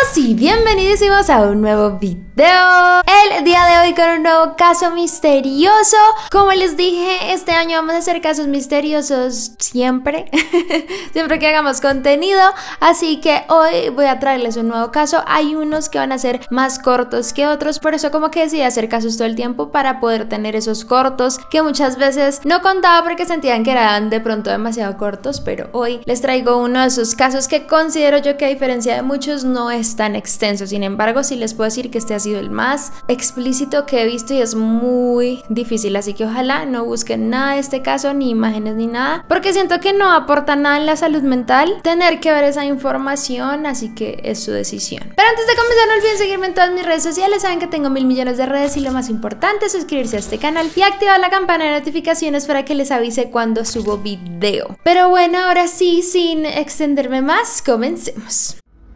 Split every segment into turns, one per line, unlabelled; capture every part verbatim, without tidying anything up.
y bienvenidísimos a un nuevo video. El día de hoy con un nuevo caso misterioso. Como les dije, este año vamos a hacer casos misteriosos siempre siempre que hagamos contenido, así que hoy voy a traerles un nuevo caso. Hay unos que van a ser más cortos que otros, por eso como que decidí hacer casos todo el tiempo, para poder tener esos cortos que muchas veces no contaba porque sentían que eran de pronto demasiado cortos. Pero hoy les traigo uno de esos casos que considero yo que, a diferencia de muchos, no es tan extenso. Sin embargo, sí les puedo decir que este ha sido el más explícito que he visto y es muy difícil, así que ojalá no busquen nada de este caso, ni imágenes ni nada, porque siento que no aporta nada en la salud mental tener que ver esa información, así que es su decisión. Pero antes de comenzar, no olviden seguirme en todas mis redes sociales. Saben que tengo mil millones de redes y lo más importante es suscribirse a este canal y activar la campana de notificaciones para que les avise cuando subo video. Pero bueno, ahora sí, sin extenderme más, comencemos.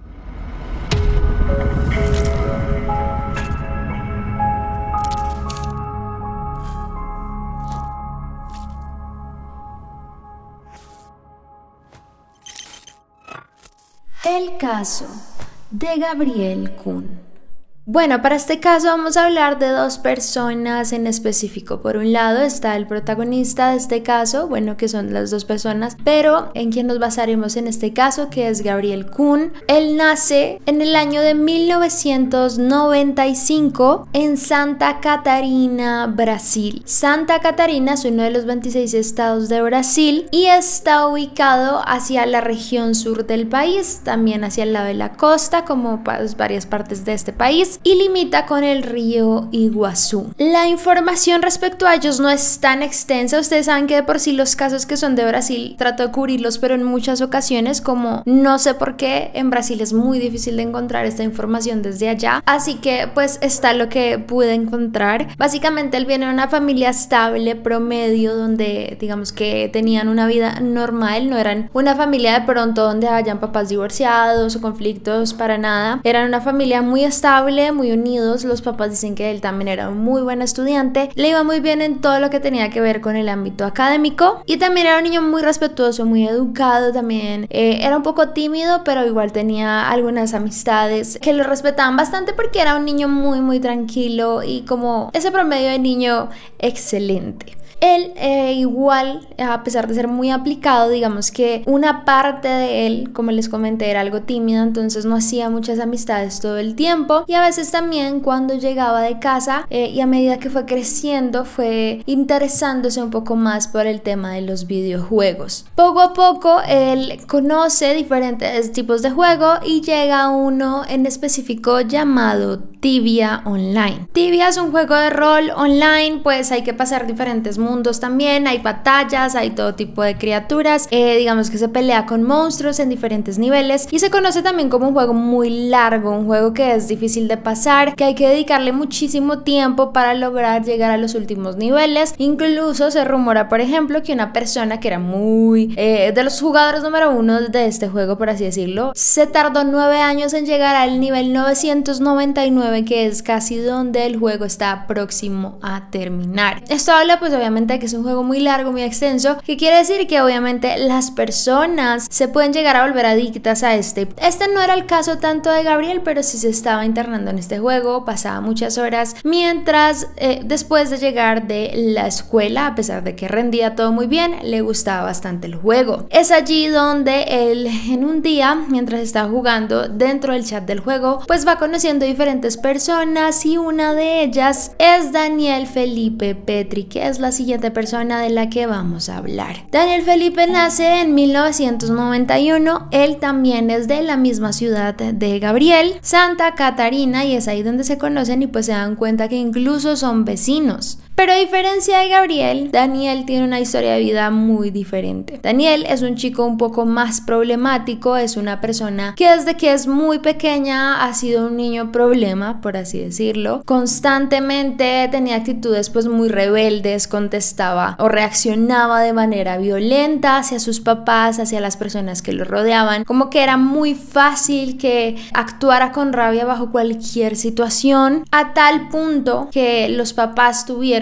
El caso de Gabriel Kuhn. Bueno, para este caso vamos a hablar de dos personas en específico. Por un lado está el protagonista de este caso, bueno, que son las dos personas, pero en quien nos basaremos en este caso, que es Gabriel Kuhn. Él nace en el año de mil novecientos noventa y cinco en Santa Catarina, Brasil. Santa Catarina es uno de los veintiséis estados de Brasil y está ubicado hacia la región sur del país, también hacia el lado de la costa, como pues, varias partes de este país, y limita con el río Iguazú. La información respecto a ellos no es tan extensa. Ustedes saben que de por sí los casos que son de Brasil trato de cubrirlos, pero en muchas ocasiones, como no sé por qué, en Brasil es muy difícil de encontrar esta información desde allá, así que pues está lo que pude encontrar. Básicamente él viene de una familia estable, promedio, donde digamos que tenían una vida normal, no eran una familia de pronto donde hayan papás divorciados o conflictos, para nada. Eran una familia muy estable, muy unidos. Los papás dicen que él también era un muy buen estudiante, le iba muy bien en todo lo que tenía que ver con el ámbito académico, y también era un niño muy respetuoso, muy educado. También eh, era un poco tímido, pero igual tenía algunas amistades que lo respetaban bastante porque era un niño muy muy tranquilo y como ese promedio de niño excelente. Él eh, igual, a pesar de ser muy aplicado, digamos que una parte de él, como les comenté, era algo tímido, entonces no hacía muchas amistades todo el tiempo, y a veces también cuando llegaba de casa eh, y a medida que fue creciendo fue interesándose un poco más por el tema de los videojuegos. Poco a poco él conoce diferentes tipos de juego y llega a uno en específico llamado Tibia Online. Tibia es un juego de rol online, pues hay que pasar diferentes mundos también, hay batallas, hay todo tipo de criaturas, eh, digamos que se pelea con monstruos en diferentes niveles, y se conoce también como un juego muy largo, un juego que es difícil de pasar, que hay que dedicarle muchísimo tiempo para lograr llegar a los últimos niveles. Incluso se rumora, por ejemplo, que una persona que era muy eh, de los jugadores número uno de este juego, por así decirlo, se tardó nueve años en llegar al nivel novecientos noventa y nueve, que es casi donde el juego está próximo a terminar. Esto habla pues obviamente que es un juego muy largo, muy extenso, que quiere decir que obviamente las personas se pueden llegar a volver adictas a este. Este no era el caso tanto de Gabriel, pero sí se estaba internando en este juego, pasaba muchas horas mientras eh, después de llegar de la escuela, a pesar de que rendía todo muy bien, le gustaba bastante el juego. Es allí donde él, en un día, mientras estaba jugando dentro del chat del juego, pues va conociendo diferentes personas, y una de ellas es Daniel Felipe Petri, que es la siguiente persona de la que vamos a hablar. Daniel Felipe nace en mil novecientos noventa y uno, él también es de la misma ciudad de Gabriel, Santa Catarina, y es ahí donde se conocen y pues se dan cuenta que incluso son vecinos. Pero a diferencia de Gabriel, Daniel tiene una historia de vida muy diferente. Daniel es un chico un poco más problemático, es una persona que desde que es muy pequeña ha sido un niño problema, por así decirlo. Constantemente tenía actitudes pues muy rebeldes, contestaba o reaccionaba de manera violenta hacia sus papás, hacia las personas que lo rodeaban, como que era muy fácil que actuara con rabia bajo cualquier situación, a tal punto que los papás tuvieron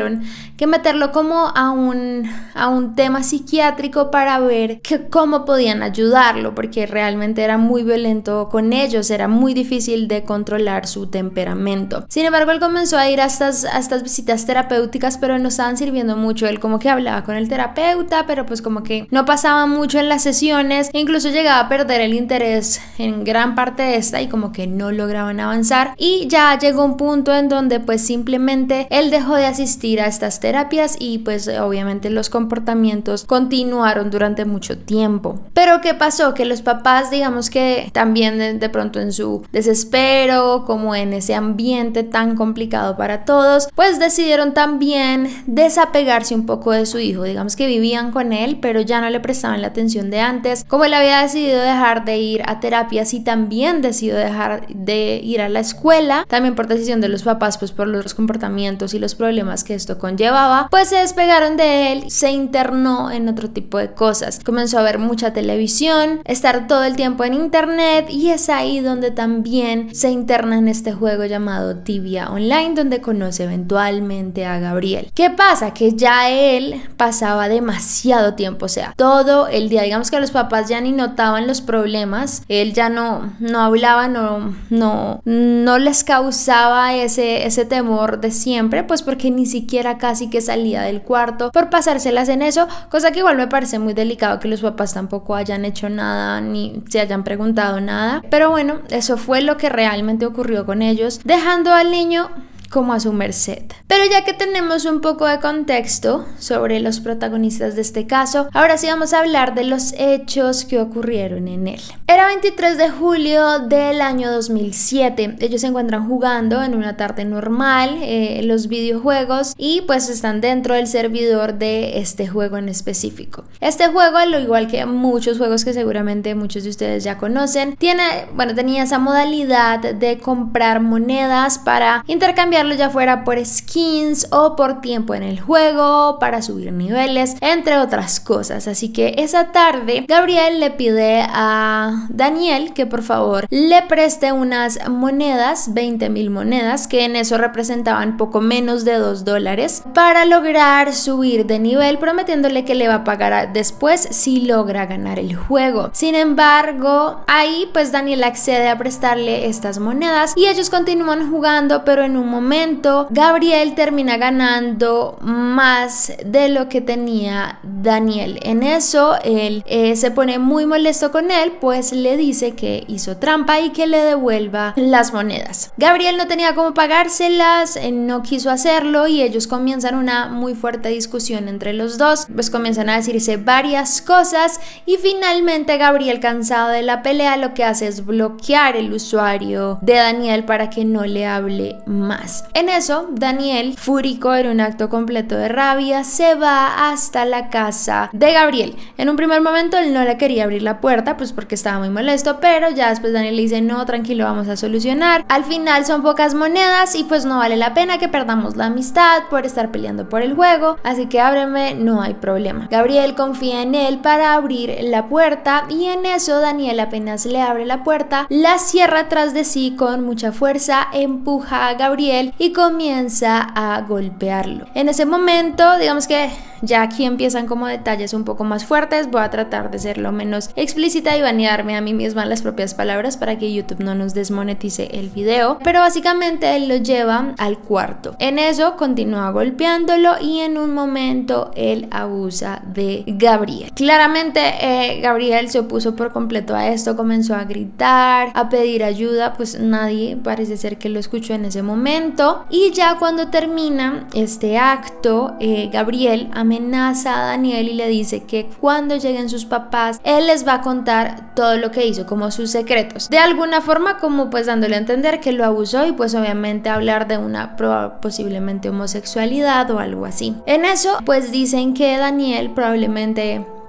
tuvieron que meterlo como a un, a un tema psiquiátrico para ver que cómo podían ayudarlo, porque realmente era muy violento con ellos, era muy difícil de controlar su temperamento. Sin embargo, él comenzó a ir a estas, a estas visitas terapéuticas, pero no estaban sirviendo mucho. Él como que hablaba con el terapeuta, pero pues como que no pasaba mucho en las sesiones, incluso llegaba a perder el interés en gran parte de esta y como que no lograban avanzar, y ya llegó un punto en donde pues simplemente él dejó de asistir a estas terapias y pues obviamente los comportamientos continuaron durante mucho tiempo. Pero ¿qué pasó? Que los papás, digamos que también de, de pronto en su desespero, como en ese ambiente tan complicado para todos, pues decidieron también desapegarse un poco de su hijo. Digamos que vivían con él, pero ya no le prestaban la atención de antes. Como él había decidido dejar de ir a terapias y también decidió dejar de ir a la escuela, también por decisión de los papás, pues por los comportamientos y los problemas que esto conllevaba, pues se despegaron de él, se internó en otro tipo de cosas. Comenzó a ver mucha televisión, estar todo el tiempo en internet, y es ahí donde también se interna en este juego llamado Tibia Online, donde conoce eventualmente a Gabriel. ¿Qué pasa? Que ya él pasaba demasiado tiempo, o sea, todo el día, digamos que los papás ya ni notaban los problemas, él ya no, no hablaba, no, no, no les causaba ese, ese temor de siempre, pues porque ni siquiera casi que salía del cuarto por pasárselas en eso, cosa que igual me parece muy delicado que los papás tampoco hayan hecho nada ni se hayan preguntado nada. Pero bueno, eso fue lo que realmente ocurrió con ellos, dejando al niño como a su merced. Pero ya que tenemos un poco de contexto sobre los protagonistas de este caso, ahora sí vamos a hablar de los hechos que ocurrieron en él. Era veintitrés de julio del año dos mil siete. Ellos se encuentran jugando en una tarde normal eh, los videojuegos y pues están dentro del servidor de este juego en específico. Este juego, al igual que muchos juegos que seguramente muchos de ustedes ya conocen, tiene, bueno, tenía esa modalidad de comprar monedas para intercambiar ya fuera por skins o por tiempo en el juego, para subir niveles, entre otras cosas. Así que esa tarde Gabriel le pide a Daniel que por favor le preste unas monedas, veinte mil monedas, que en eso representaban poco menos de dos dólares, para lograr subir de nivel, prometiéndole que le va a pagar después si logra ganar el juego. Sin embargo, ahí pues Daniel accede a prestarle estas monedas y ellos continúan jugando, pero en un momento Gabriel termina ganando más de lo que tenía Daniel. En eso él eh, se pone muy molesto con él, pues le dice que hizo trampa y que le devuelva las monedas. Gabriel no tenía cómo pagárselas, eh, no quiso hacerlo, y ellos comienzan una muy fuerte discusión entre los dos, pues comienzan a decirse varias cosas y finalmente Gabriel, cansado de la pelea, lo que hace es bloquear el usuario de Daniel para que no le hable más. En eso, Daniel, fúrico en un acto completo de rabia, se va hasta la casa de Gabriel. En un primer momento él no le quería abrir la puerta, pues porque estaba muy molesto, pero ya después Daniel le dice: no, tranquilo, vamos a solucionar. Al final son pocas monedas y pues no vale la pena que perdamos la amistad por estar peleando por el juego, así que ábreme, no hay problema. Gabriel confía en él para abrir la puerta y en eso Daniel, apenas le abre la puerta, la cierra tras de sí con mucha fuerza, empuja a Gabriel y comienza a golpearlo. En ese momento, digamos que ya aquí empiezan como detalles un poco más fuertes. Voy a tratar de ser lo menos explícita y banearme a mí misma las propias palabras para que YouTube no nos desmonetice el video, pero básicamente él lo lleva al cuarto. En eso continúa golpeándolo y en un momento él abusa de Gabriel. Claramente eh, Gabriel se opuso por completo a esto, comenzó a gritar, a pedir ayuda, pues nadie parece ser que lo escuchó en ese momento. Y ya cuando termina este acto, eh, Gabriel amenaza a Daniel y le dice que cuando lleguen sus papás él les va a contar todo lo que hizo, como sus secretos, de alguna forma como pues dándole a entender que lo abusó y pues obviamente hablar de una posiblemente homosexualidad o algo así. En eso pues dicen que Daniel probablemente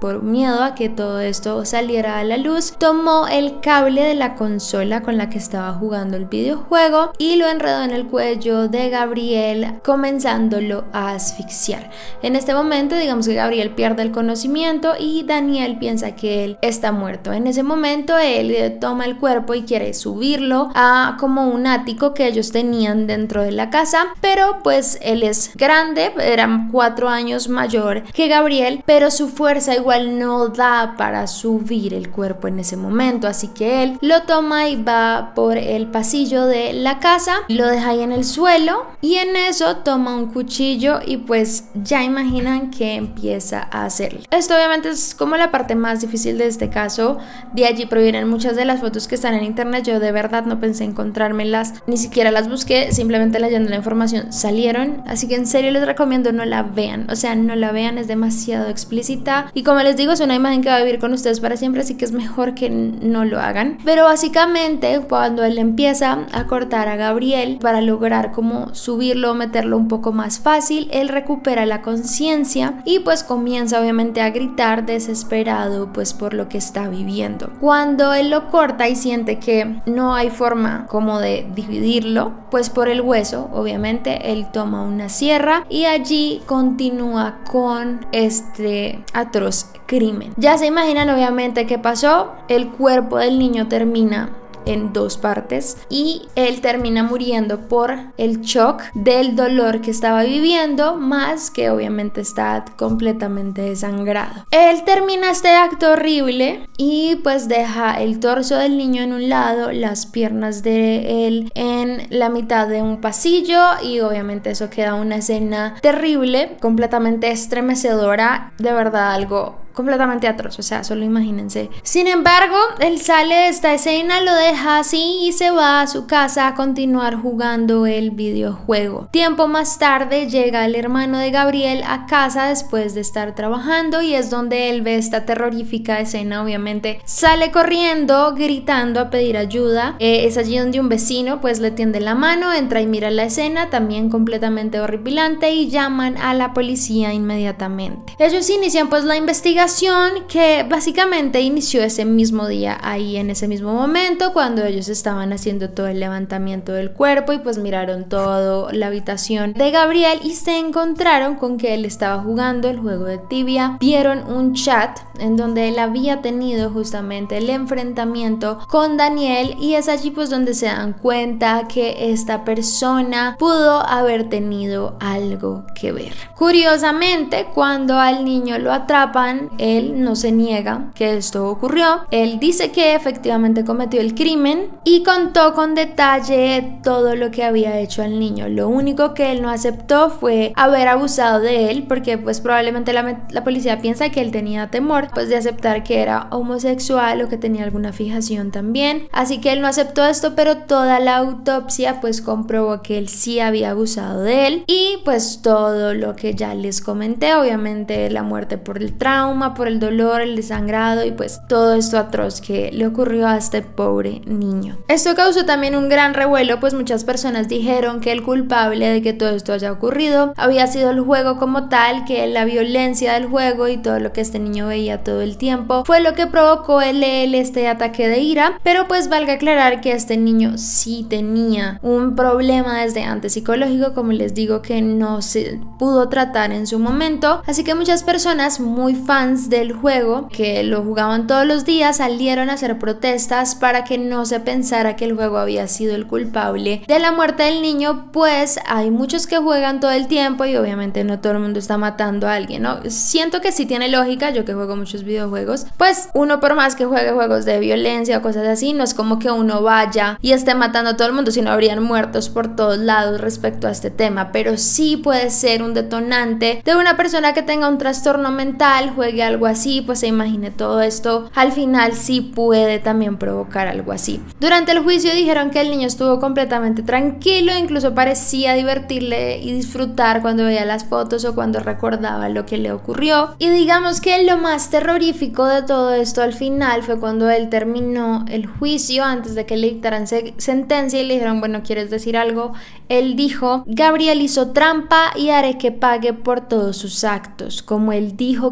por miedo a que todo esto saliera a la luz, tomó el cable de la consola con la que estaba jugando el videojuego y lo enredó en el cuello de Gabriel, comenzándolo a asfixiar. En este momento, digamos que Gabriel pierde el conocimiento y Daniel piensa que él está muerto. En ese momento él toma el cuerpo y quiere subirlo a como un ático que ellos tenían dentro de la casa, pero pues él es grande, eran cuatro años mayor que Gabriel, pero su fuerza igual no da para subir el cuerpo en ese momento, así que él lo toma y va por el pasillo de la casa, lo deja ahí en el suelo y en eso toma un cuchillo y pues ya imaginan que empieza a hacerlo. Esto obviamente es como la parte más difícil de este caso, de allí provienen muchas de las fotos que están en internet. Yo de verdad no pensé encontrármelas, ni siquiera las busqué, simplemente leyendo la información salieron, así que en serio les recomiendo no la vean, o sea, no la vean, es demasiado explícita y como les digo es una imagen que va a vivir con ustedes para siempre, así que es mejor que no lo hagan. Pero básicamente cuando él empieza a cortar a Gabriel para lograr como subirlo, meterlo un poco más fácil, él recupera la conciencia y pues comienza obviamente a gritar desesperado pues por lo que está viviendo. Cuando él lo corta y siente que no hay forma como de dividirlo, pues por el hueso obviamente él toma una sierra y allí continúa con este atroz crimen. Ya se imaginan obviamente qué pasó. El cuerpo del niño termina en dos partes y él termina muriendo por el shock del dolor que estaba viviendo, más que obviamente está completamente desangrado. Él termina este acto horrible y pues deja el torso del niño en un lado, las piernas de él en la mitad de un pasillo y obviamente eso queda una escena terrible, completamente estremecedora, de verdad algo completamente atroz, o sea, solo imagínense. Sin embargo, él sale de esta escena, lo deja así y se va a su casa a continuar jugando el videojuego. Tiempo más tarde llega el hermano de Gabriel a casa después de estar trabajando y es donde él ve esta terrorífica escena. Obviamente sale corriendo, gritando a pedir ayuda. Eh, es allí donde un vecino pues le tiende la mano, entra y mira la escena, también completamente horripilante, y llaman a la policía inmediatamente. Ellos inician pues la investigación que básicamente inició ese mismo día, ahí en ese mismo momento cuando ellos estaban haciendo todo el levantamiento del cuerpo y pues miraron toda la habitación de Gabriel y se encontraron con que él estaba jugando el juego de Tibia. Vieron un chat en donde él había tenido justamente el enfrentamiento con Daniel y es allí pues donde se dan cuenta que esta persona pudo haber tenido algo que ver. Curiosamente, cuando al niño lo atrapan, él no se niega que esto ocurrió. Él dice que efectivamente cometió el crimen y contó con detalle todo lo que había hecho al niño. Lo único que él no aceptó fue haber abusado de él, porque pues probablemente la, la policía piensa que él tenía temor pues de aceptar que era homosexual o que tenía alguna fijación también, así que él no aceptó esto, pero toda la autopsia pues comprobó que él sí había abusado de él y pues todo lo que ya les comenté, obviamente la muerte por el trauma, por el dolor, el desangrado y pues todo esto atroz que le ocurrió a este pobre niño. Esto causó también un gran revuelo, pues muchas personas dijeron que el culpable de que todo esto haya ocurrido había sido el juego como tal, que la violencia del juego y todo lo que este niño veía todo el tiempo fue lo que provocó él, él este ataque de ira, pero pues valga aclarar que este niño sí tenía un problema desde antes psicológico, como les digo, que no se pudo tratar en su momento, así que muchas personas muy fans del juego que lo jugaban todos los días salieron a hacer protestas para que no se pensara que el juego había sido el culpable de la muerte del niño, pues hay muchos que juegan todo el tiempo y obviamente no todo el mundo está matando a alguien, ¿no? Siento que sí tiene lógica, yo que juego muchos videojuegos, pues uno por más que juegue juegos de violencia o cosas así, no es como que uno vaya y esté matando a todo el mundo, sino habrían muertos por todos lados respecto a este tema, pero sí puede ser un detonante de una persona que tenga un trastorno mental, juegue algo así, pues se imagine todo esto, al final sí puede también provocar algo así. Durante el juicio dijeron que el niño estuvo completamente tranquilo, incluso parecía divertirle y disfrutar cuando veía las fotos o cuando recordaba lo que le ocurrió, y digamos que lo más terrorífico de todo esto al final fue cuando él terminó el juicio, antes de que le dictaran se sentencia y le dijeron, bueno, ¿quieres decir algo? Él dijo, Gabriel hizo trampa y haré que pague por todos sus actos. Como él dijo que existía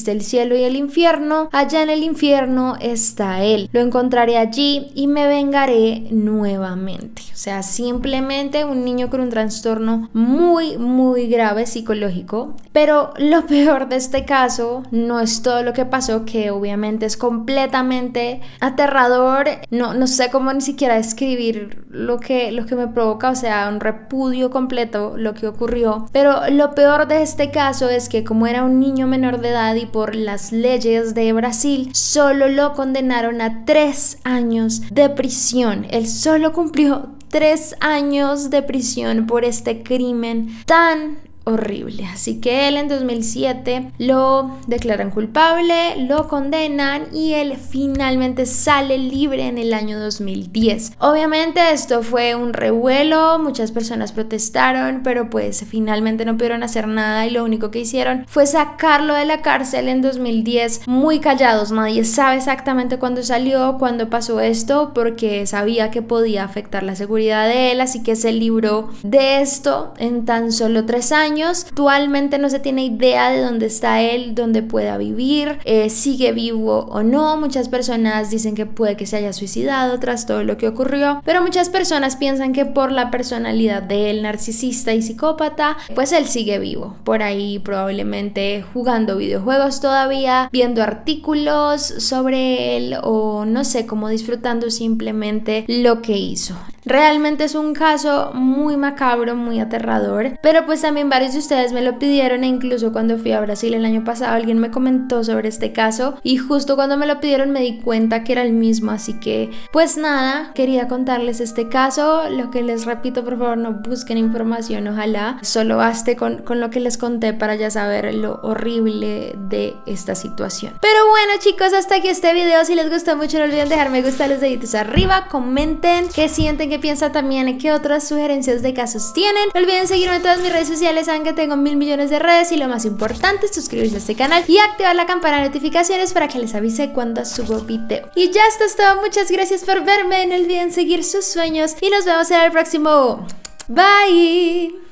existe el cielo y el infierno, allá en el infierno está él. Lo encontraré allí y me vengaré nuevamente. O sea, simplemente un niño con un trastorno muy, muy grave psicológico. Pero lo peor de este caso no es todo lo que pasó, que obviamente es completamente aterrador. No, no sé cómo ni siquiera describir lo que, lo que me provoca, o sea, un repudio completo lo que ocurrió. Pero lo peor de este caso es que como era un niño menor de edad y por las leyes de Brasil solo lo condenaron a tres años de prisión. Él solo cumplió tres años de prisión por este crimen tan horrible. Así que él en dos mil siete lo declaran culpable, lo condenan y él finalmente sale libre en el año dos mil diez. Obviamente esto fue un revuelo, muchas personas protestaron, pero pues finalmente no pudieron hacer nada y lo único que hicieron fue sacarlo de la cárcel en dos mil diez muy callados. Nadie sabe exactamente cuándo salió, cuándo pasó esto, porque sabía que podía afectar la seguridad de él, así que se libró de esto en tan solo tres años. Actualmente no se tiene idea de dónde está él, dónde pueda vivir, eh, sigue vivo o no. Muchas personas dicen que puede que se haya suicidado tras todo lo que ocurrió, pero muchas personas piensan que por la personalidad de él, narcisista y psicópata, pues él sigue vivo, por ahí probablemente jugando videojuegos todavía, viendo artículos sobre él o no sé, como disfrutando simplemente lo que hizo. Realmente es un caso muy macabro, muy aterrador, pero pues también varios de ustedes me lo pidieron e incluso cuando fui a Brasil el año pasado alguien me comentó sobre este caso y justo cuando me lo pidieron me di cuenta que era el mismo, así que pues nada, quería contarles este caso. Lo que les repito, por favor no busquen información, ojalá solo baste con, con lo que les conté para ya saber lo horrible de esta situación. Pero bueno chicos, hasta aquí este video. Si les gustó mucho no olviden dejar me gusta, los deditos arriba, comenten qué sienten, qué piensan también, qué otras sugerencias de casos tienen. No olviden seguirme en todas mis redes sociales, saben que tengo mil millones de redes y lo más importante es suscribirse a este canal y activar la campana de notificaciones para que les avise cuando subo video. Y ya esto es todo, muchas gracias por verme, no olviden seguir sus sueños y nos vemos en el próximo. Bye.